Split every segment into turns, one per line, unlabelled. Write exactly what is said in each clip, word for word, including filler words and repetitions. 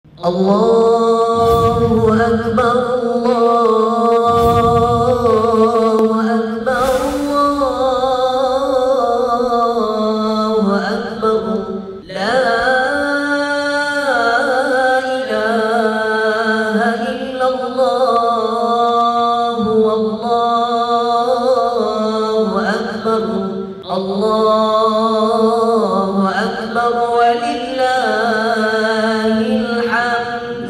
Allahu Akbar, Allahu Akbar, Allahu Akbar. La ilaha illallah, Allahu Akbar, Allahu Akbar, walillahil hamd.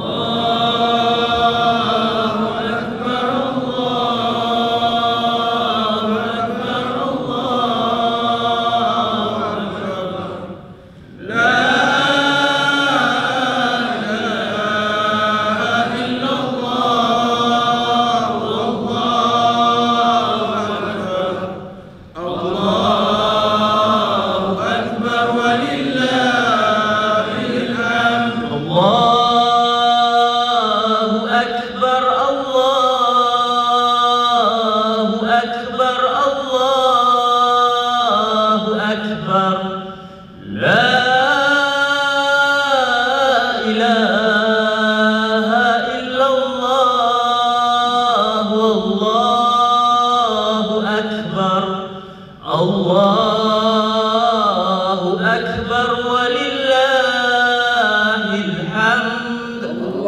Allahu Akbar, walillahil hamd.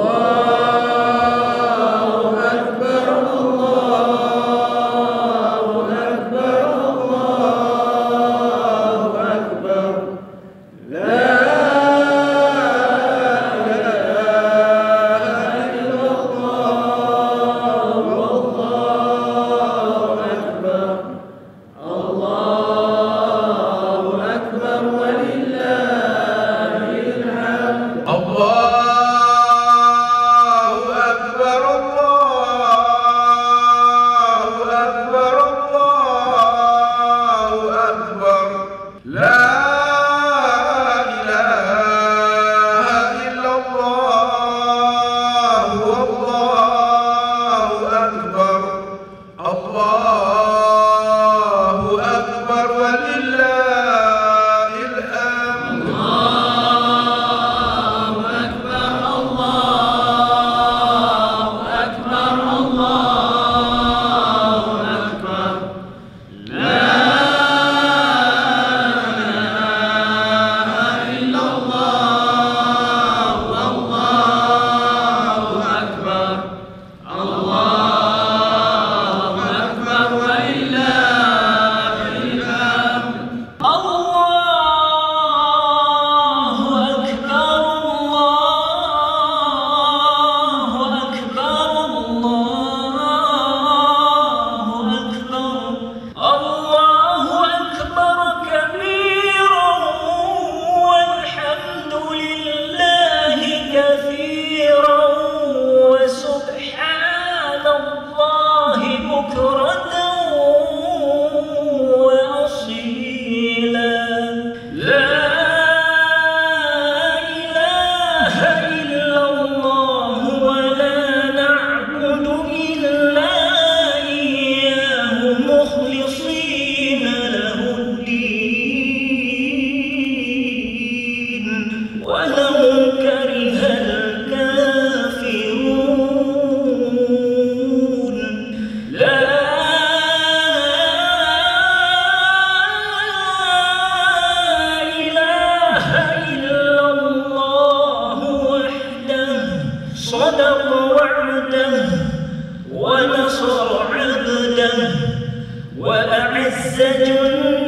Allahu Akbar, Allahu Akbar, Allahu Akbar. La ilaha illallah, Allahu Akbar. Allahu Akbar, walillahil hamd. Allahu Akbar, Allahu Akbar, Allahu Akbar. La ilaha illallah, Allahu Akbar. Allahu Akbar, walillahil hamd. Allahu Akbar, Allahu Akbar, Allahu Akbar. La ilaha illallah, Allahu Akbar. Allahu Akbar, walillahil hamd. Allahu Akbar, Allahu Akbar, Allahu Akbar. Allahu Akbar kabiran, walhamdulillahi kathiran, wa subhanallahi bukratan wa asila. La ilaha illallah, wa la na'budu illa iyyahu mukhlishina lahu-d-din, walau karihal kafirun. La ilaha illallah wahdahu sadaqa wa'dahu wa nasara 'abdahu wa a'azza jundahu